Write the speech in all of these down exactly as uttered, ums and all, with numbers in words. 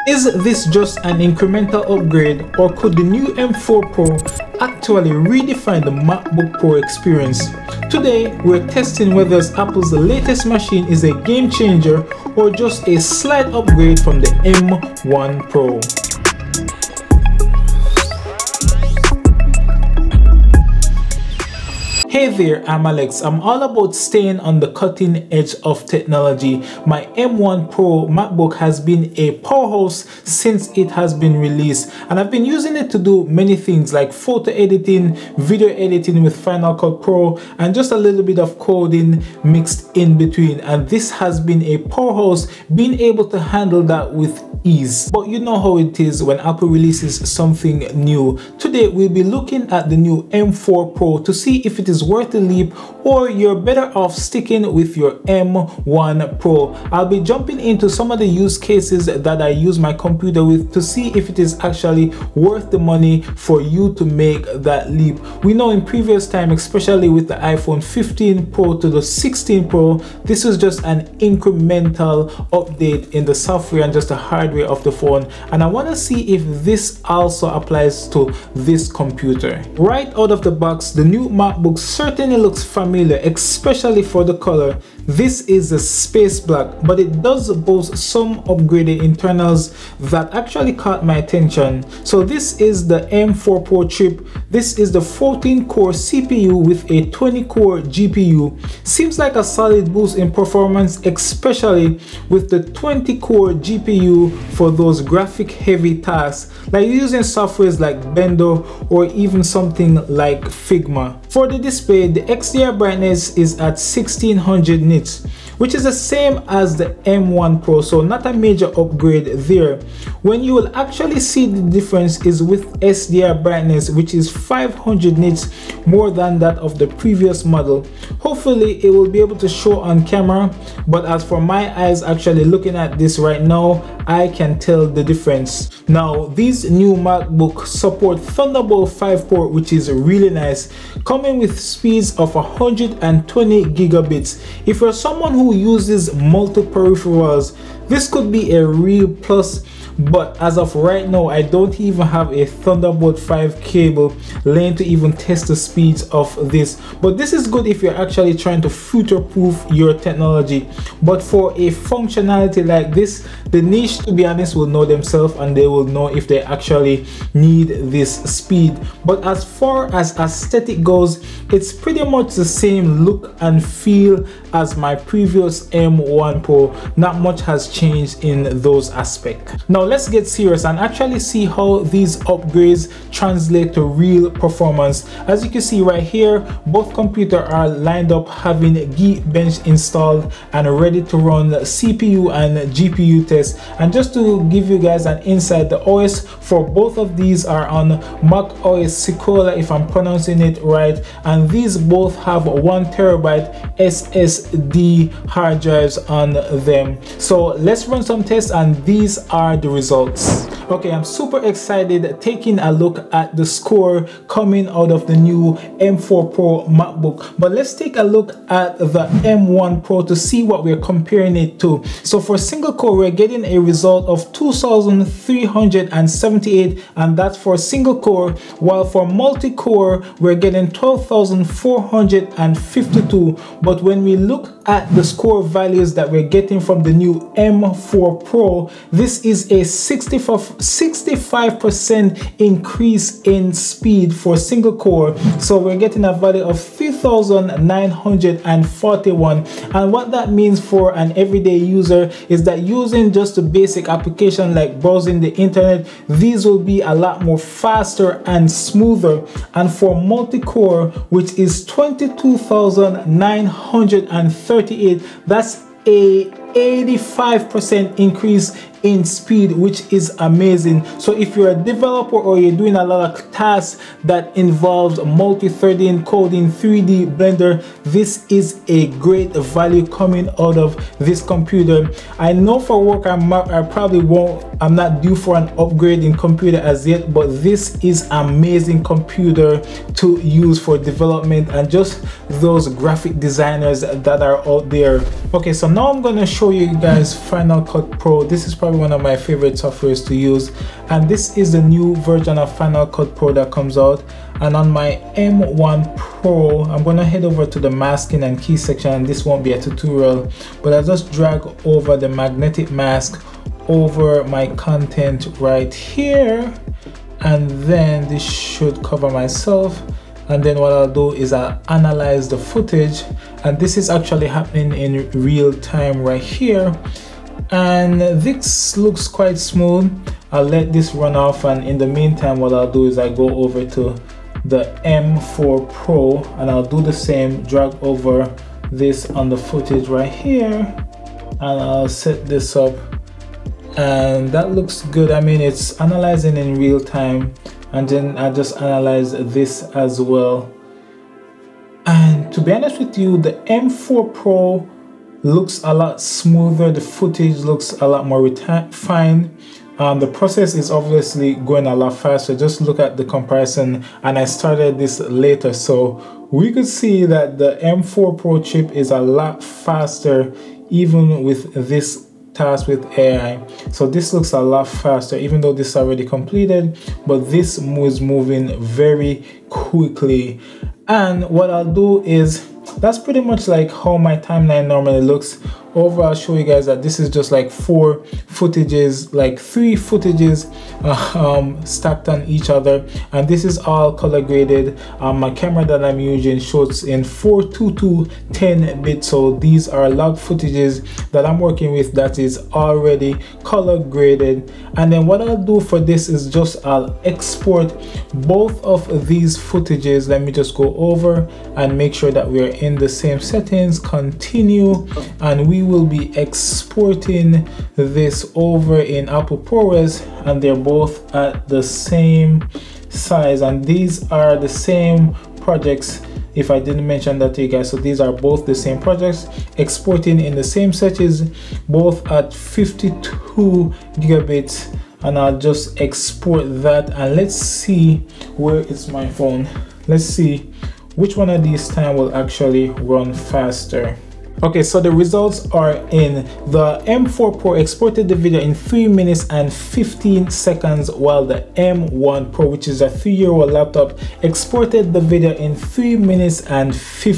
Is this just an incremental upgrade, or could the new M four Pro actually redefine the MacBook Pro experience? Today, we're testing whether Apple's latest machine is a game changer or just a slight upgrade from the M one Pro. Hey there, I'm Alex. I'm all about staying on the cutting edge of technology. My M one Pro MacBook has been a powerhouse since it has been released, and I've been using it to do many things like photo editing, video editing with Final Cut Pro, and just a little bit of coding mixed in between. And this has been a powerhouse, being able to handle that with ease. But you know how it is when Apple releases something new. Today we'll be looking at the new M four Pro to see if it is worth the leap or you're better off sticking with your M one Pro. I'll be jumping into some of the use cases that I use my computer with to see if it is actually worth the money for you to make that leap. We know in previous time, especially with the iPhone fifteen Pro to the sixteen Pro, this is just an incremental update in the software and just the hardware of the phone, and I want to see if this also applies to this computer. Right out of the box, the new MacBook certainly looks familiar, especially for the color. This is a space black, but it does boast some upgraded internals that actually caught my attention. So this is the M four Pro chip. This is the fourteen core C P U with a twenty core G P U. Seems like a solid boost in performance, especially with the twenty core G P U for those graphic heavy tasks like using softwares like Blender or even something like Figma. For the display, the X D R brightness is at sixteen hundred nits, which is the same as the M one Pro, so not a major upgrade there. When you will actually see the difference is with S D R brightness, which is five hundred nits more than that of the previous model. Hopefully it will be able to show on camera, but as for my eyes actually looking at this right now, I can tell the difference. Now these new MacBook support Thunderbolt five port, which is really nice, coming with speeds of one hundred twenty gigabits. If you're someone who uses multiple peripherals, this could be a real plus, but as of right now I don't even have a Thunderbolt five cable laying to even test the speeds of this. But this is good if you're actually trying to future-proof your technology. But for a functionality like this, the niche, to be honest, will know themselves and they will know if they actually need this speed. But as far as aesthetic goes, it's pretty much the same look and feel as my previous M one Pro. Not much has changed in those aspects. Now let's get serious and actually see how these upgrades translate to real performance. As you can see right here, both computers are lined up having Geekbench installed and ready to run C P U and G P U tests. And just to give you guys an insight, the O S for both of these are on Mac O S Sequoia, if I'm pronouncing it right, and these both have one terabyte S S D hard drives on them. So let's run some tests and these are the results. Okay, I'm super excited taking a look at the score coming out of the new M four Pro MacBook, but let's take a look at the M one Pro to see what we're comparing it to. So for single core, we're getting a result of two thousand three hundred seventy-eight, and that's for single core, while for multi-core we're getting twelve thousand four hundred fifty-two. But when we look at the score values that we're getting from the new M four Pro, this is a sixty-five percent increase in speed for single core. So we're getting a value of three thousand nine hundred forty-one, and what that means for an everyday user is that using just a basic application like browsing the internet, these will be a lot more faster and smoother. And for multi-core, which is twenty-two thousand nine hundred thirty-eight, that's a eighty-five percent increase in speed, which is amazing. So if you're a developer or you're doing a lot of tasks that involves multi-threading, coding, three D Blender, this is a great value coming out of this computer. I know for work I'm I probably won't I'm not due for an upgrade in computer as yet, but this is amazing computer to use for development and just those graphic designers that are out there. Okay, so now I'm going to show show you guys Final Cut Pro. This is probably one of my favorite softwares to use, and this is the new version of Final Cut Pro that comes out. And on my M one Pro, I'm gonna head over to the masking and key section, and this won't be a tutorial, but I just drag over the magnetic mask over my content right here, and then this should cover myself. And then what I'll do is I'll analyze the footage, and this is actually happening in real time right here, and this looks quite smooth. I'll let this run off, and in the meantime what I'll do is I go over to the M four Pro and I'll do the same, drag over this on the footage right here, and I'll set this up, and that looks good. I mean, it's analyzing in real time, and then I just analyze this as well. And to be honest with you, the M four Pro looks a lot smoother. The footage looks a lot more refined. Um, the process is obviously going a lot faster. Just look at the comparison, and I started this later, so we could see that the M four Pro chip is a lot faster even with this task with A I. So this looks a lot faster, even though this is already completed, but this is moving very quickly. And what I'll do is, that's pretty much like how my timeline normally looks. Over, I'll show you guys that this is just like four footages, like three footages uh, um, stacked on each other, and this is all color graded. Um, my camera that I'm using shoots in four twenty-two ten bit, so these are log footages that I'm working with that is already color graded. And then what I'll do for this is just I'll export both of these footages. Let me just go over and make sure that we're in the same settings, continue, and we will be exporting this over in Apple ProRes, and they're both at the same size, and these are the same projects, if I didn't mention that to you guys. So these are both the same projects, exporting in the same settings, both at fifty-two gigabits, and I'll just export that. And let's see, where is my phone? Let's see which one of these time will actually run faster. Okay, so the results are in. The M four Pro exported the video in three minutes and fifteen seconds, while the M one Pro, which is a three-year-old laptop, exported the video in three minutes and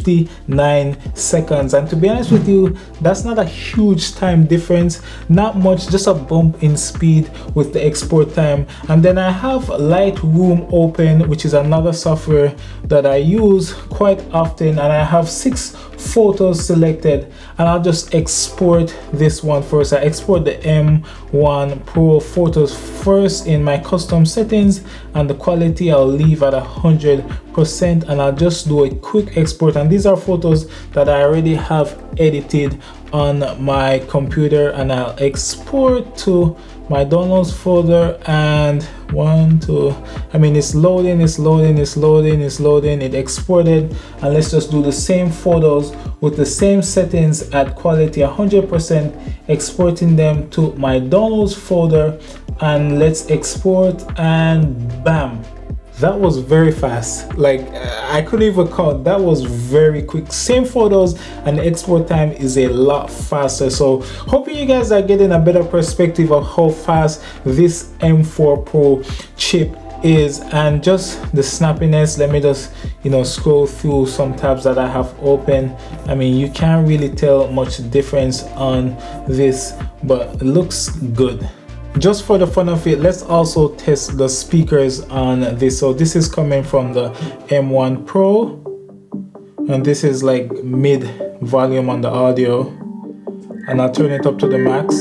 fifty-nine seconds. And to be honest with you, that's not a huge time difference, not much, just a bump in speed with the export time. And then I have Lightroom open, which is another software that I use quite often, and I have six photos selected, and I'll just export this one first. I export the M one Pro photos first in my custom settings, and the quality I'll leave at one hundred percent, and I'll just do a quick export. And these are photos that I already have edited on my computer, and I'll export to my downloads folder. And one two I mean, it's loading, it's loading, it's loading, it's loading, it exported. And let's just do the same photos with the same settings at quality one hundred percent, exporting them to my downloads folder, and let's export, and bam, that was very fast. Like, I couldn't even count. That was very quick. Same photos, and the export time is a lot faster. So hoping you guys are getting a better perspective of how fast this M four Pro chip is, and just the snappiness. Let me just, you know, scroll through some tabs that I have open. I mean, you can't really tell much difference on this, but it looks good. Just for the fun of it, let's also test the speakers on this. So this is coming from the M one Pro, and this is like mid volume on the audio, and I'll turn it up to the max.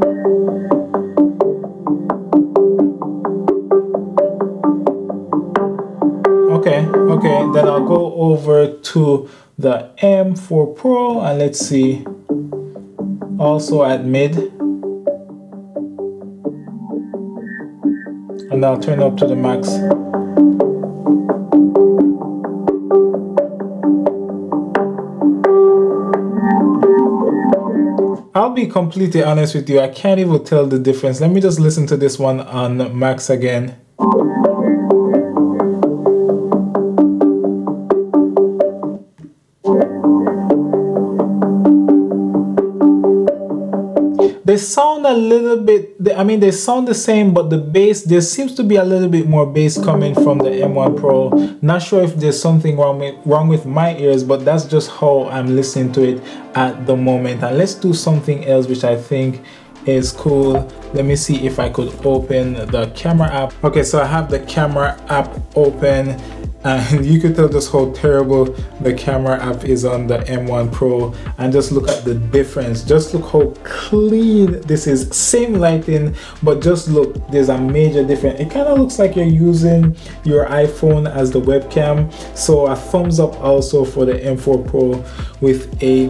Okay, okay, then I'll go over to the M four Pro, and let's see, also at mid. And I'll turn it up to the max. I'll be completely honest with you, I can't even tell the difference. Let me just listen to this one on max again. They sound a little bit, I mean, they sound the same, but the bass, there seems to be a little bit more bass coming from the M one Pro. Not sure if there's something wrong with, wrong with my ears, but that's just how I'm listening to it at the moment. And let's do something else, which I think is cool. Let me see if I could open the camera app. Okay, so I have the camera app open, and you can tell just how terrible the camera app is on the M one Pro, and just look at the difference. Just look how clean this is. Same lighting, but just look, there's a major difference. It kind of looks like you're using your iPhone as the webcam. So a thumbs up also for the M four Pro with a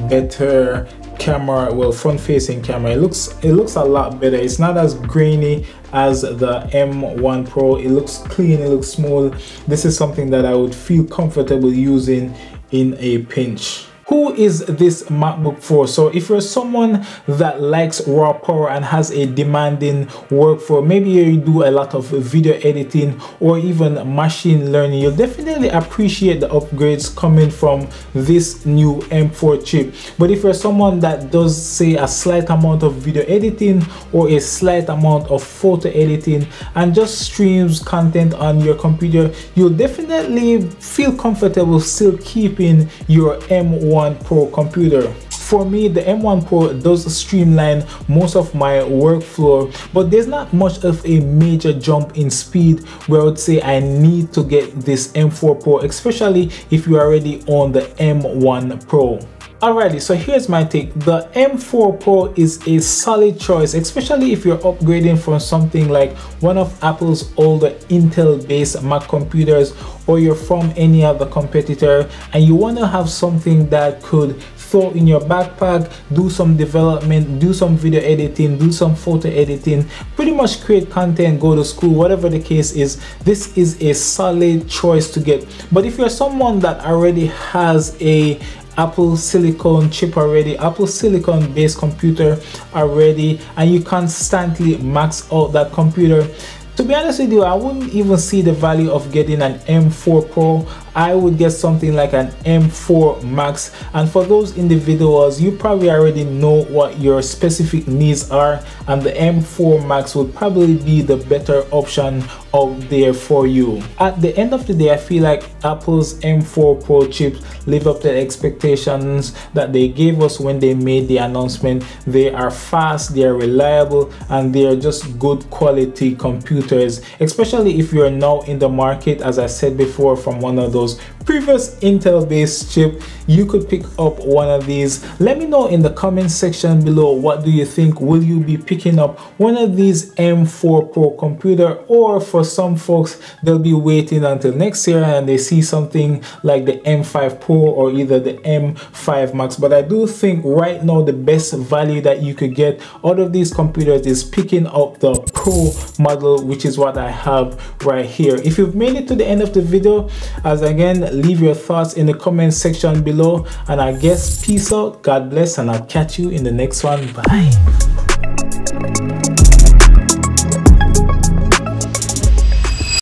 better camera, well, front facing camera. It looks it looks a lot better. It's not as grainy as the M one Pro. It looks clean, it looks smooth. This is something that I would feel comfortable using in a pinch. Who is this MacBook for? So if you're someone that likes raw power and has a demanding workflow, maybe you do a lot of video editing or even machine learning, you'll definitely appreciate the upgrades coming from this new M four chip. But if you're someone that does, say, a slight amount of video editing or a slight amount of photo editing and just streams content on your computer, you'll definitely feel comfortable still keeping your M one Pro computer. For me, the M one Pro does streamline most of my workflow, but there's not much of a major jump in speed where I would say I need to get this M four Pro, especially if you already own the M one Pro. Alrighty, so here's my take. The M four Pro is a solid choice, especially if you're upgrading from something like one of Apple's older Intel-based Mac computers, or you're from any other competitor and you want to have something that could throw in your backpack, do some development, do some video editing, do some photo editing, pretty much create content, go to school, whatever the case is. This is a solid choice to get. But if you're someone that already has a Apple Silicon chip already, Apple Silicon based computer already, and you constantly max out that computer, to be honest with you, I wouldn't even see the value of getting an M four Pro. I would get something like an M four Max. And for those individuals, you probably already know what your specific needs are, and the M four Max would probably be the better option out there for you. At the end of the day, I feel like Apple's M four Pro chips live up to the expectations that they gave us when they made the announcement. They are fast, they are reliable, and they are just good quality computers, especially if you're now in the market, as I said before, from one of those previous Intel based chip. You could pick up one of these. Let me know in the comment section below, what do you think? Will you be picking up one of these M four Pro computer, or for some folks they'll be waiting until next year and they see something like the M five Pro or either the M five Max? But I do think right now the best value that you could get out of these computers is picking up the Pro model, which is what I have right here. If you've made it to the end of the video, as again, leave your thoughts in the comment section below, and I guess peace out, God bless, and I'll catch you in the next one. Bye.